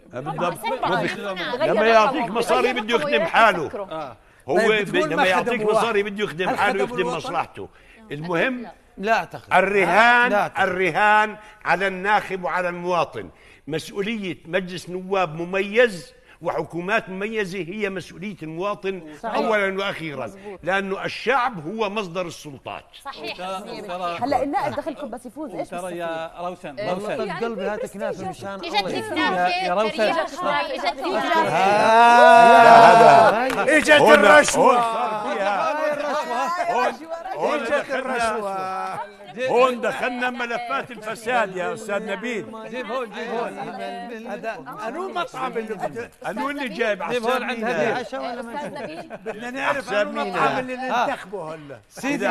لما يعطيك مصاري بده يخدم حاله. هو لما يعطيك مصاري بده يخدم حاله يخدم مصلحته. المهم لا اعتقد الرهان لا أعتقد. الرهان على الناخب وعلى المواطن. مسؤولية مجلس نواب مميز وحكومات مميزة هي مسؤولية المواطن. صحيح. أولا وأخيرا مزبوط. لأنه الشعب هو مصدر السلطات. صحيح. هلا النائب دخلكم بس يفوز ايش ترى يا روشن روشن قلبي هاتك ناس مشان الله يا روشن اجت الرشوة. هون دخلنا هون دخلنا ملفات الفساد يا استاذ نبيل. جيب هون جيب هون هذا انو المطعم اللي بده انو اللي جايب جيب هون عند هديل عشاء ولا ما بدنا نعرف انو المطعم اللي ننتخبه هلا. سيدي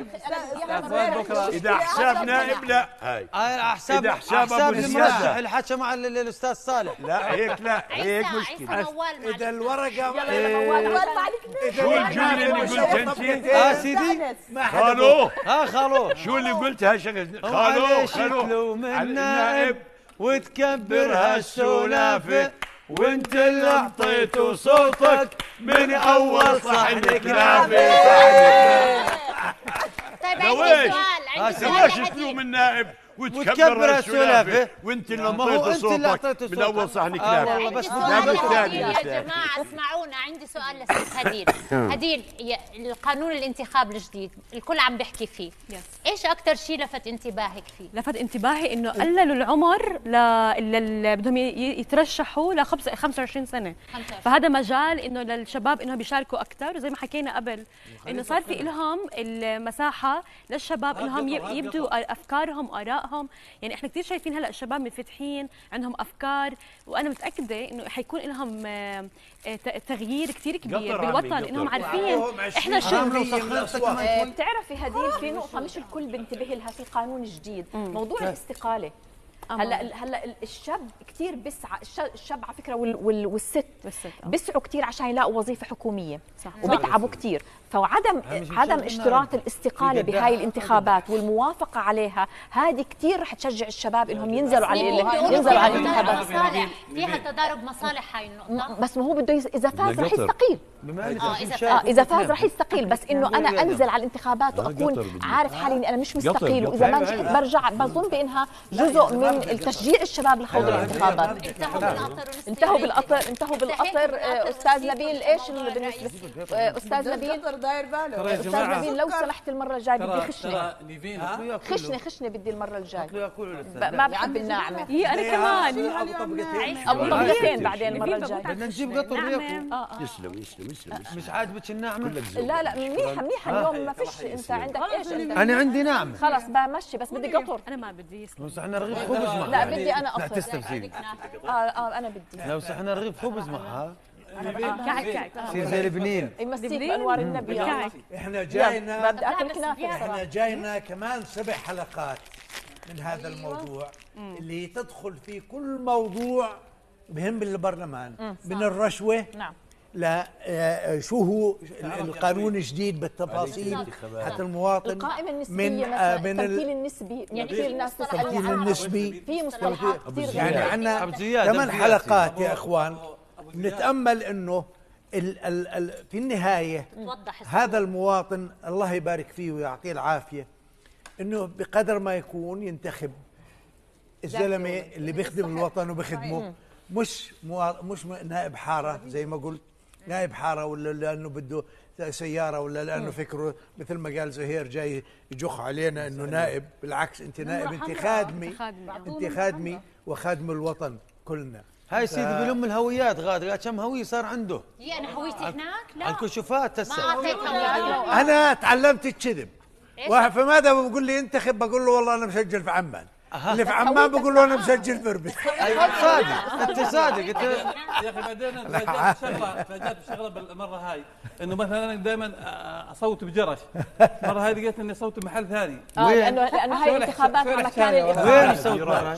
اذا حساب نائب لا هاي حساب حساب المرشح اللي حكى مع الاستاذ صالح. لا هيك لا هيك مشكله. اذا الورقه شو الجمله اللي قلتها انت؟ اه سيدي خالو اه خالو شو اللي قلتها شغل خالو خالو من نائب وتكبر هالسلافه وانت اللي اعطيته صوتك من اول صحن كنافه. طيب عندي سؤال عندي سؤال ليش تلوم النائب وتكبر السلافه وانت اللي اعطيته صوتك من اول صحن كنافه؟ والله بس يا جماعه اسمعونا، عندي سؤال لست هديل. هديل القانون الانتخاب الجديد الكل عم بيحكي فيه، ايش اكثر شيء لفت انتباهك فيه؟ لفت انتباهي انه قللوا العمر اللي بدهم يترشحوا ل خمسة وعشرين سنه، فهذا مجال انه للشباب انهم بيشاركوا اكثر، وزي ما حكينا قبل انه صار في لهم المساحه للشباب انهم يبدوا افكارهم وارائهم. يعني احنا كثير شايفين هلا الشباب منفتحين عندهم افكار، وانا متاكده انه حيكون لهم تغيير كثير كبير بالوطن، انهم عارفين احنا شو. بتعرفي هديل في نقطه مش الكل بينتبه لها في القانون الجديد، موضوع الاستقاله. هلا هلا الشاب كثير بيسعى، الشاب على فكره والست بيسعوا كثير عشان يلاقوا وظيفه حكوميه، صح. وبيتعبوا كثير، فعدم عدم اشتراط الاستقاله بهاي الانتخابات والموافقه عليها هذه كثير رح تشجع الشباب انهم ينزلوا على ينزلوا على الانتخابات. فيها تضارب مصالح هاي النقطه، بس ما هو بده اذا فاز رح يستقيل. اه اذا فاز رح يستقيل، بس انه انا انزل على الانتخابات واكون عارف حالي اني انا مش مستقيل، واذا ما نجحت برجع بظن بانها جزء من التشجيع الشباب لخوض الانتخابات. انتهوا بالقطر انتهوا بالقطر انتهوا بالقطر. استاذ نبيل ايش بالنسبه استاذ نبيل داير باله. استاذ نيفين لو سمحت المره الجايه بدي خشني نيفين خشني خشني بدي المره الجايه ما بحب الناعمه. هي انا كمان ابو طبقتين بعدين المره الجايه بدنا نجيب قطر ريقو. يسلم يسلم يسلم مش عاجبك النعمه؟ لا لا منيحه منيحه اليوم ما فيش. انت عندك ايش انت؟ انا عندي نعمه. خلص بمشي بس بدي قطر. انا ما بدي. لو صحنا رغيف خبز معها. لا بدي انا قطر. لا تسلم سيدي. اه اه انا بدي. لو صحنا رغيف خبز معها. كعك كعك سير زي لبنين. يمسيك بانوار النبي. احنا جاينا بدي اكل كنافه. احنا جاينا كمان سبع حلقات من هذا الموضوع اللي تدخل في كل موضوع بهم البرلمان، من الرشوه نعم لا شو هو القانون الجديد بالتفاصيل حتى المواطن، القائمه النسبيه من مثلا من التمثيل النسبي. يعني كثير الناس تسالني التمثيل النسبي في مصطلحات كثير يعني عندنا ثمان حلقات يا اخوان نتامل انه ال ال ال في النهايه هذا المواطن الله يبارك فيه ويعطيه العافيه انه بقدر ما يكون ينتخب الزلمه اللي بيخدم الوطن وبخدمه، مش مش نائب حاره زي ما قلت، نائب حاره ولا لانه بده سياره ولا لانه فكره مثل ما قال زهير جاي يجخ علينا انه نائب. بالعكس انت نائب، انت خادمي، انت خادمي وخادم الوطن كلنا. هاي سيدي بلم الهويات غاد غاد كم هويه صار عنده. هي انا هويتي هناك لا الكشوفات هسه ما اعطيت هويتي. انا تعلمت الكذب، فماذا بقول لي انتخب بقول له والله انا مسجل في عمان، اللي في عمان بقول له انا مسجل في اربد. ايوه صادق انت صادق انت يا اخي بعدين فاجأت بشغله فاجأت بشغله بالمره هاي انه مثلا انا دائما اصوت بجرش، مره هاي لقيت اني صوت بمحل ثاني. اه لانه لانه هاي الانتخابات على مكان وين الصوت برا؟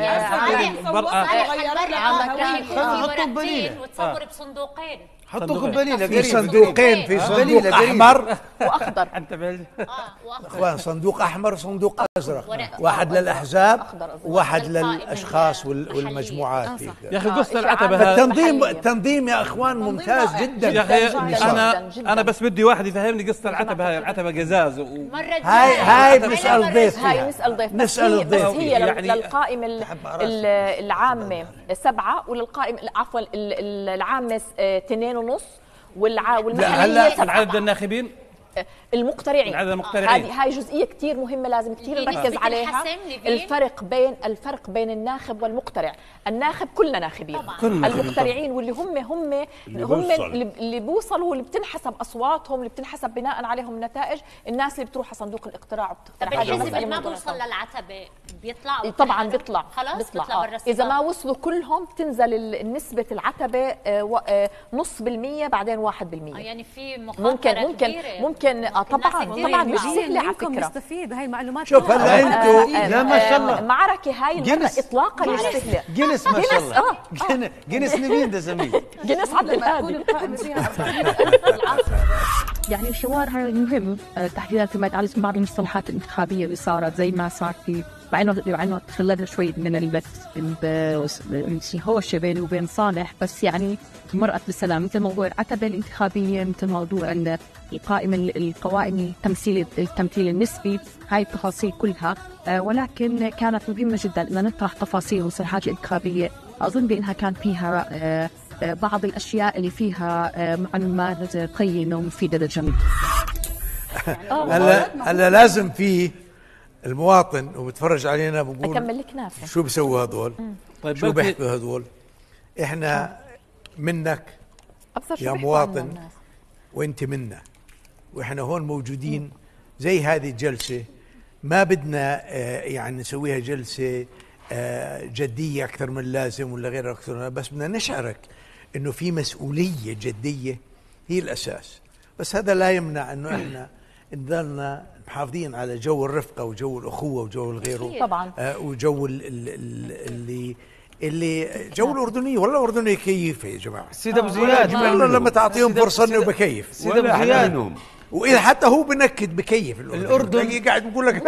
حطوا ببليله وتصور بصندوقين. حطوا ببليله في صندوقين، في صندوق احمر واخضر. انت بلد اخوان صندوق احمر وصندوق ازرق، واحد للاحزاب وواحد للاشخاص والمجموعات. يا اخي قصه العتبه هذا التنظيم التنظيم يا اخوان ممتاز جدا يا اخي. انا انا بس بدي واحد يفهمني قصه العتبه هاي. العتبه قزاز هاي هاي بنسال ضيف هاي نسال ضيف نسال الضيف. بس هي للقائمه العامه سبعه وللقائمه عفوا العامه اثنين ونص والمحليه سبعه. العدد الناخبين المقترعين العدد المقترعين هذه هاي جزئيه كثير مهمه لازم كثير نركز عليها. الفرق بين الفرق بين الناخب والمقترع. الناخب كلنا ناخبين، المقترعين واللي هم هم هم اللي بيوصلوا واللي بتنحسب اصواتهم اللي بتنحسب بناء عليهم النتائج، الناس اللي بتروح على صندوق الاقتراع وبتقترع. الحزب اللي ما بوصل للعتبه بيطلع طبعا بيطلع خلاص بيطلع, بيطلع آه. اذا ما وصلوا كلهم بتنزل نسبه العتبه نص بالمية بعدين واحد بالمية. يعني في مخاطره ممكن ممكن كبيرة. ممكن آه طبعا طبعا مش سهله على فكره. مستفيد بهاي المعلومات. شوف هلا انتم لا ما شاء الله معركه هاي المره اطلاقا مش سهله. جنس ما شاء الله. جنس نبين ده زميل جنس عبد القادر. يعني الحوار هذا مهم تحديدا فيما يتعلق ببعض المصطلحات الانتخابيه اللي صارت زي ما صار في مع انه مع انه تخلدنا شوي من البث الهوشه بيني وبين صالح، بس يعني مرقت بالسلام مثل موضوع العتبه الانتخابيه، مثل موضوع القائمه القوائم التمثيل التمثيل النسبي، هاي التفاصيل كلها. ولكن كانت مهمه جدا ان نطرح تفاصيل المصطلحات الانتخابيه. اظن بانها كان فيها بعض الاشياء اللي فيها معلومات قيمه ومفيده للجميع. هلا هلا لازم في المواطن وبتفرج علينا بقول اكمل لك نافع شو بسووا هذول؟ طيب شو بيحكوا هذول؟ احنا منك يا مواطن وانت منا، واحنا هون موجودين زي هذه الجلسه. ما بدنا يعني نسويها جلسه جديه اكثر من اللازم ولا غير اكثر، بس بدنا نشعرك انه في مسؤوليه جديه هي الاساس. بس هذا لا يمنع انه احنا نضلنا محافظين على جو الرفقه وجو الاخوه وجو الغيره طبعا، آه وجو اللي اللي جو الاردنيه. والله الاردنيه كيف يا جماعه. سيد ابو زياد لما تعطيهم فرصه انه بكيف. سيد ابو زياد واذا حتى هو بنكد بكيف الاردن, الأردن قاعد بقول لك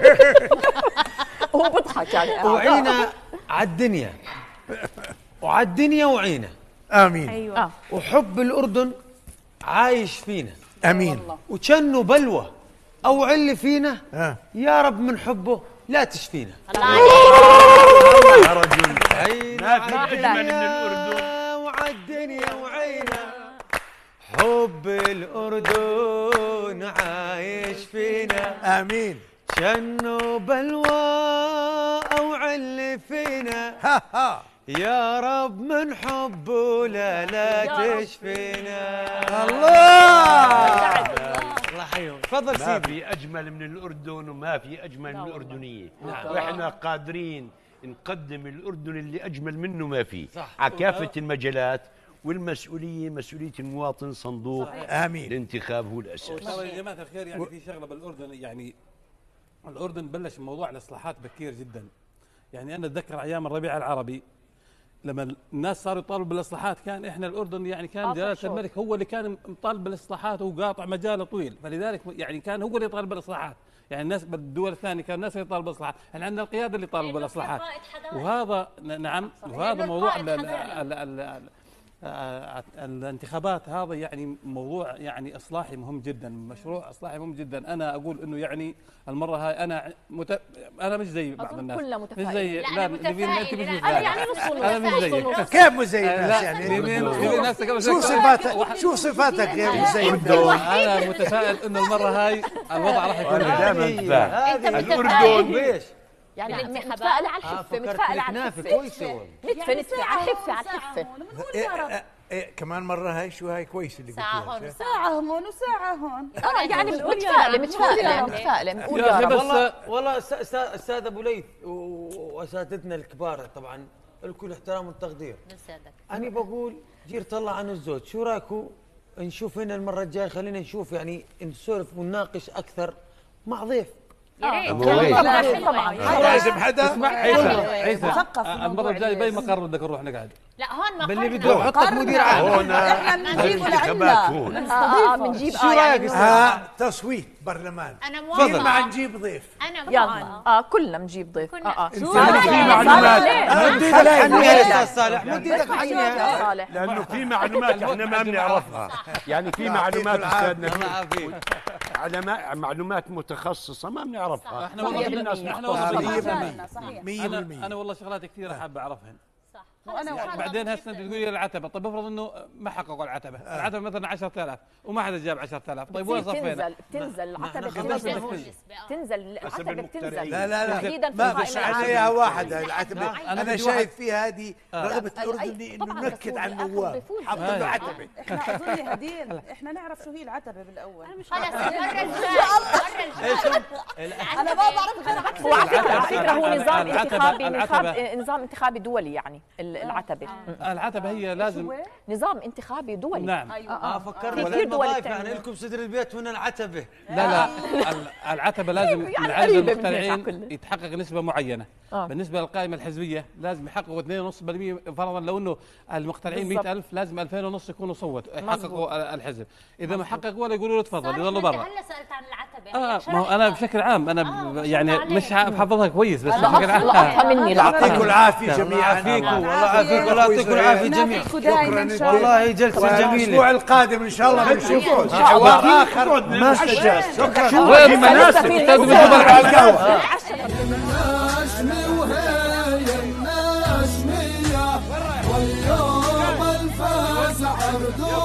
هو بضحك يعني. وعينا على الدنيا وعلى الدنيا وعينا. امين. ايوه. وحب الاردن عايش فينا. امين. وكأنه بلوى او عل فينا. آه. يا رب من حبه لا تشفينا. الله يا رجل عينا ما في اجمل من الاردن وعلى الدنيا وعينا. حب الأردن عايش فينا، آمين. شنو بلوى أو عل فينا، ها ها يا رب من حبه لا لا تشفينا. الله الله يحييهم. تفضل سيدي. ما في أجمل من الأردن وما في أجمل من الأردنية. نعم. وإحنا قادرين نقدم الأردن اللي أجمل منه ما فيه على كافة المجالات، والمسؤولية مسؤولية المواطن. صندوق آمين الانتخاب هو الأساس. يا جماعة الخير، يعني في شغلة بالأردن، يعني الأردن بلش موضوع الإصلاحات بكير جدا. يعني أنا أتذكر أيام الربيع العربي لما الناس صاروا يطالبوا بالاصلاحات، كان احنا الاردن يعني كان جلاله الملك هو اللي كان مطالب بالاصلاحات وقاطع مجاله طويل، فلذلك يعني كان هو اللي يطالب بالاصلاحات. يعني الناس بالدول الثانيه كان الناس اللي يطالبوا بالاصلاحات، احنا عندنا القياده اللي يطالبوا بالاصلاحات. وهذا نعم، وهذا موضوع ال ال ال ال الانتخابات هذا يعني موضوع يعني اصلاحي مهم جدا، مشروع اصلاحي مهم جدا. انا اقول انه يعني المره هاي انا مت... انا مش زي بعض الناس، كلنا مش زي لا, لا انت مش زي انا يعني نص ونص. انا مش زيك. كيف مش زي الناس يعني؟ شو صفاتك شو صفاتك غير مش زي الناس؟ انا متفائل انه المره هاي الوضع راح يكون دائما الأردن ليش؟ يعني متفائلة على الحفة، متفائلة على الحفة، نتفة نتفة على الحفة على الحفة. كمان مرة هاي شو هاي كويس اللي ساعة هون ساعة هون وساعة هون. اه يعني متفائلة متفائلة متفائلة بنقول يا رب. والله والله استاذ ابو ليث واساتذتنا الكبار طبعا الكل احترام والتقدير. انا بقول جير طلع عن الزوج، شو رايكم نشوف هنا المرة الجاية؟ خلينا نشوف يعني نسولف ونناقش اكثر مع ضيف. يا ريت طبعا لازم حدا اسمع عيسى عيسى المره الجايه باي مقر بدك نروح نقعد؟ لا هون مقر باللي بده يحطك مدير عام. هون احنا بنجيبه لعنا اه بنجيب شو رايك؟ اه تصويت برلمان. انا موافقه مع نجيب ضيف. انا يلا اه كلنا بنجيب ضيف. اه اه في معلومات يا صالح مد ايدك حيها، لانه في معلومات احنا ما بنعرفها. يعني في معلومات استاذنا على معلومات متخصصه ما بنعرفها. احنا والله الناس مختصين. مية بالمية. انا والله شغلات كثيره حابه اعرفها. وانا يعني بعدين هسه انت تقولي العتبه، طيب افرض انه ما حققوا العتبه، العتبه مثلا عشرة آلاف وما حدا جاب عشرة آلاف، طيب وين صفينا؟ تنزل تنزل العتبه تنزل تنزل العتبه بتنزل. لا لا لا ما بس عليها واحده العتبه. انا شايف في هذه رغبه الاردني انه ننكد على النواب حط له عتبه. احنا اظن هدين احنا نعرف شو هي العتبه بالاول. خلص المره الجايه انا ما بعرف غير عكس. على فكره هو نظام انتخابي نظام انتخابي دولي يعني العتبه. العتبة هي لازم نظام انتخابي دولي. نعم. اه فكرنا في الوظائف يعني لكم صدر البيت هنا العتبة. لا لا العتبة لازم من عدد المقتنعين يتحقق نسبة معينة. آه. بالنسبة للقائمة الحزبية لازم يحققوا اثنين ونص بالمية فرضا، لو انه المقتنعين مئة ألف لازم ألفين ونص يكونوا صوتوا يحققوا الحزب. إذا ما حققوا ولا يقولوا له تفضل يضلوا برا. هلا سألت عن العتبة. اه ما هو انا بشكل عام انا آه يعني مش حافظها كويس بس بشكل عام. مني يعطيكم العافية جميعا. يعافيكم والله يعافيكم الله يعطيكم العافية جميعا. والله جلسة جميلة. الأسبوع القادم إن شاء الله بنشوفه حوار آخر ما استجاز. وين المناسب؟ استاذ بنجيب على القهوة. الناشمي وهي الناشمية واليوم الفازع أردو